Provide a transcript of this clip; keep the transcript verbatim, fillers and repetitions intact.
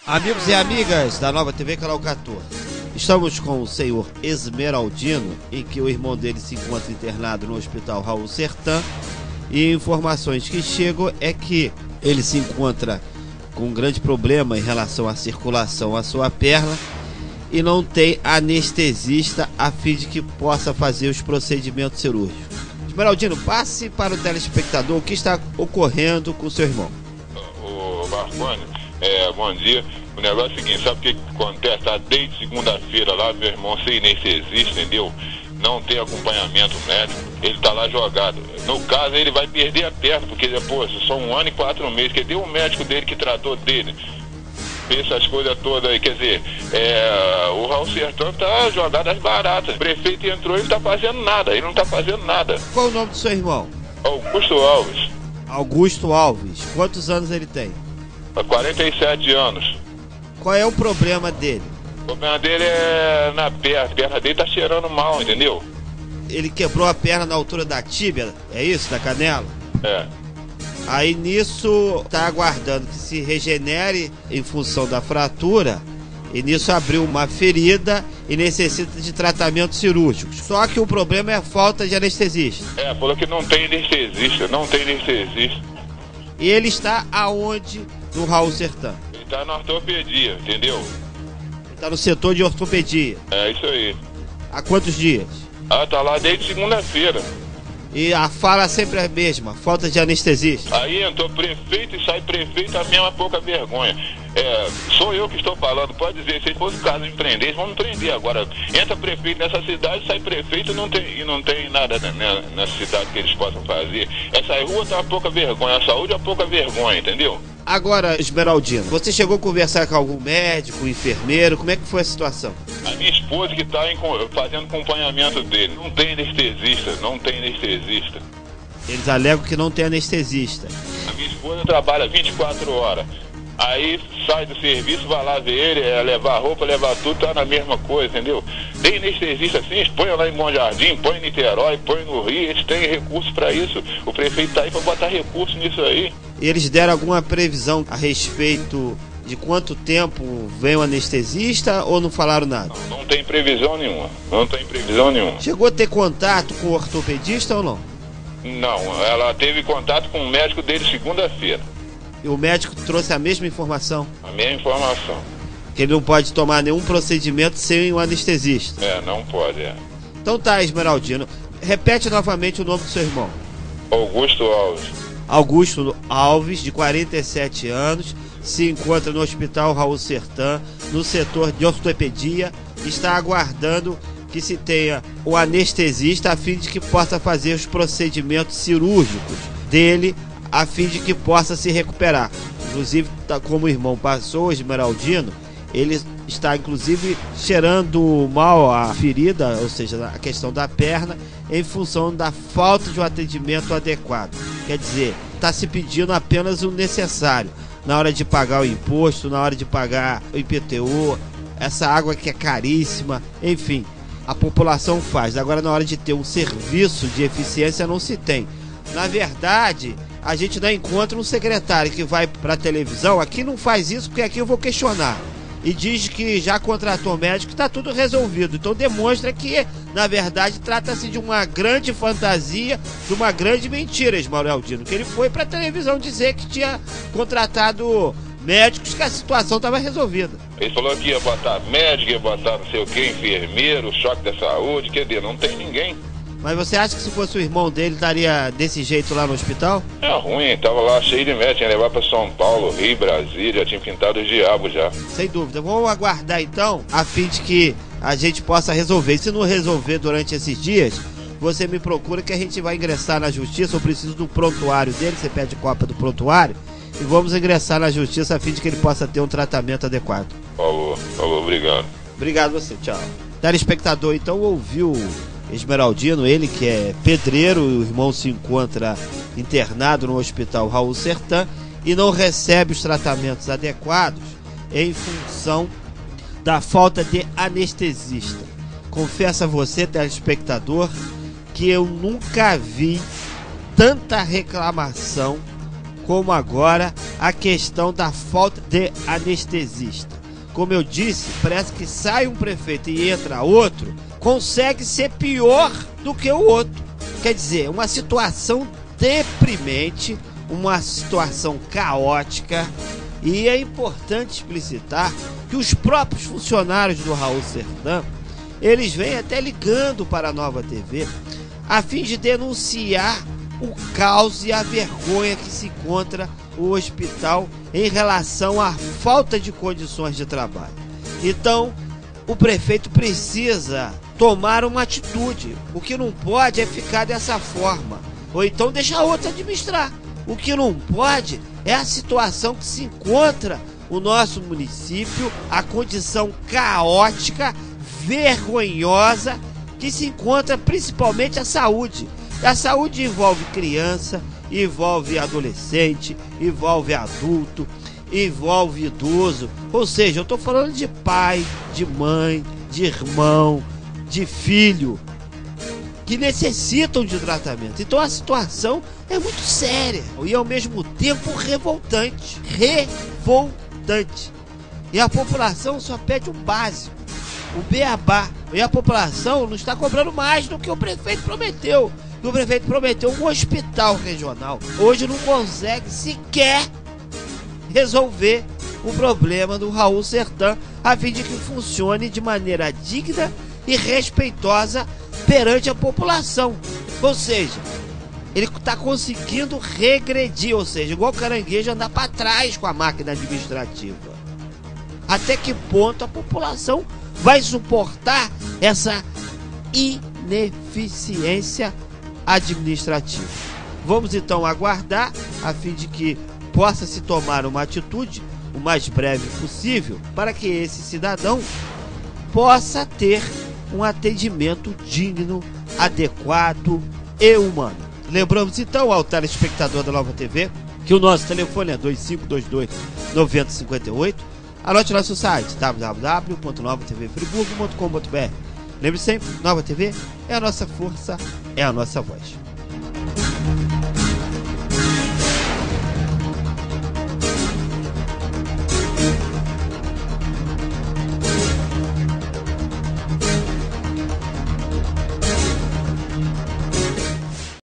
Amigos e amigas da Nova T V Canal quatorze, estamos com o senhor Esmeraldino, em que o irmão dele se encontra internado no Hospital Raul Sertan, e informações que chegam é que ele se encontra com um grande problema em relação à circulação à sua perna e não tem anestesista a fim de que possa fazer os procedimentos cirúrgicos. Esmeraldino, passe para o telespectador o que está ocorrendo com o seu irmão. Ô Marconi, é, bom dia. O negócio é o seguinte, sabe o que acontece? Tá desde segunda-feira lá, meu irmão sem anestesista, entendeu? Não tem acompanhamento médico, ele tá lá jogado. No caso, ele vai perder a perna, porque depois, são um ano e quatro meses, que deu o médico dele que tratou dele. Fez essas coisas todas aí, quer dizer, é, o Raul Sertan tá jogado às baratas. O prefeito entrou e não tá fazendo nada, ele não tá fazendo nada. Qual o nome do seu irmão? Augusto Alves. Augusto Alves. Quantos anos ele tem? quarenta e sete anos. Qual é o problema dele? O problema dele é na perna, a perna dele tá cheirando mal, entendeu? Ele quebrou a perna na altura da tíbia, é isso? Da canela? É. Aí nisso tá aguardando que se regenere em função da fratura, e nisso abriu uma ferida e necessita de tratamento cirúrgico. Só que o problema é a falta de anestesista. É, falou que não tem anestesista, não tem anestesista. E ele está aonde no Raul Sertan? Ele tá na ortopedia, entendeu? Ele está no setor de ortopedia. É isso aí. Há quantos dias? Ah, tá lá desde segunda-feira. E a fala sempre é a mesma, falta de anestesista. Aí entrou prefeito e sai prefeito, a mesma pouca vergonha. É, sou eu que estou falando, pode dizer, se fosse o caso de prender, vamos prender agora. Entra prefeito nessa cidade, sai prefeito e não tem, e não tem nada nessa cidade que eles possam fazer. Essa rua tá uma pouca vergonha, a saúde é uma pouca vergonha, entendeu? Agora, Esmeraldino, você chegou a conversar com algum médico, enfermeiro, como é que foi a situação? A minha esposa que está fazendo acompanhamento dele, não tem anestesista, não tem anestesista. Eles alegam que não tem anestesista. A minha esposa trabalha vinte e quatro horas. Aí sai do serviço, vai lá ver ele, é, levar roupa, levar tudo, tá na mesma coisa, entendeu? Tem anestesista assim, põe lá em Bom Jardim, põe em Niterói, põe no Rio, eles têm recurso para isso. O prefeito tá aí para botar recurso nisso aí. Eles deram alguma previsão a respeito de quanto tempo vem o anestesista ou não falaram nada? Não, não tem previsão nenhuma, não tem previsão nenhuma. Chegou a ter contato com o ortopedista ou não? Não, ela teve contato com o médico dele segunda-feira. E o médico trouxe a mesma informação? A mesma informação. Que ele não pode tomar nenhum procedimento sem o anestesista? É, não pode, é. Então tá, Esmeraldino. Repete novamente o nome do seu irmão. Augusto Alves. Augusto Alves, de quarenta e sete anos, se encontra no Hospital Raul Sertan, no setor de ortopedia, está aguardando que se tenha o anestesista a fim de que possa fazer os procedimentos cirúrgicos dele, a fim de que possa se recuperar. Inclusive, tá, como o irmão passou, Esmeraldino, ele está inclusive cheirando mal a ferida, ou seja, a questão da perna, em função da falta de um atendimento adequado. Quer dizer, está se pedindo apenas o necessário na hora de pagar o imposto, na hora de pagar o I P T U, essa água que é caríssima, enfim, a população faz. Agora, na hora de ter um serviço de eficiência, não se tem. Na verdade, a gente não encontra um secretário que vai para a televisão, aqui não faz isso, porque aqui eu vou questionar. E diz que já contratou médico, está tudo resolvido. Então demonstra que, na verdade, trata-se de uma grande fantasia, de uma grande mentira, Esmeraldino. Que ele foi para a televisão dizer que tinha contratado médicos, que a situação estava resolvida. Ele falou que ia botar médico, ia botar não sei o que, enfermeiro, choque da saúde, quer dizer, não tem ninguém. Mas você acha que se fosse o irmão dele, estaria desse jeito lá no hospital? É ruim, tava lá cheio de médico, tinha levar para São Paulo, Rio, Brasília, tinha pintado os diabos já. Sem dúvida. Vamos aguardar então, a fim de que a gente possa resolver. E se não resolver durante esses dias, você me procura que a gente vai ingressar na justiça. Eu preciso do prontuário dele, você pede cópia do prontuário, e vamos ingressar na justiça a fim de que ele possa ter um tratamento adequado. Falou, falou, obrigado. Obrigado você, tchau. Telespectador, então, ouviu Esmeraldino, ele que é pedreiro, o irmão se encontra internado no Hospital Raul Sertan e não recebe os tratamentos adequados em função da falta de anestesista. Confesso a você, telespectador, que eu nunca vi tanta reclamação como agora a questão da falta de anestesista. Como eu disse, parece que sai um prefeito e entra outro, consegue ser pior do que o outro. Quer dizer, uma situação deprimente, uma situação caótica, e é importante explicitar que os próprios funcionários do Raul Sertã, eles vêm até ligando para a Nova T V a fim de denunciar o caos e a vergonha que se encontra o hospital em relação à falta de condições de trabalho. Então, o prefeito precisa tomar uma atitude. O que não pode é ficar dessa forma, ou então deixar outro administrar. O que não pode é a situação que se encontra o nosso município, a condição caótica, vergonhosa que se encontra principalmente a saúde. A saúde envolve criança, envolve adolescente, envolve adulto, envolve idoso. Ou seja, eu estou falando de pai, de mãe, de irmão, de filho, que necessitam de tratamento. Então a situação é muito séria e ao mesmo tempo revoltante. Revoltante. E a população só pede o básico, o beabá. E a população não está cobrando mais do que o prefeito prometeu. O prefeito prometeu um hospital regional. Hoje não consegue sequer resolver o problema do Raul Sertã, a fim de que funcione de maneira digna e respeitosa perante a população. Ou seja, ele está conseguindo regredir, ou seja, igual caranguejo, andar para trás com a máquina administrativa. Até que ponto a população vai suportar essa ineficiência administrativa? Vamos então aguardar a fim de que possa se tomar uma atitude o mais breve possível para que esse cidadão possa ter um atendimento digno, adequado e humano. Lembramos então ao telespectador da Nova T V que o nosso telefone é dois cinco dois dois, nove zero cinco oito. Anote nosso site w w w ponto nova t v friburgo ponto com ponto b r. Lembre sempre, Nova T V é a nossa força, é a nossa voz.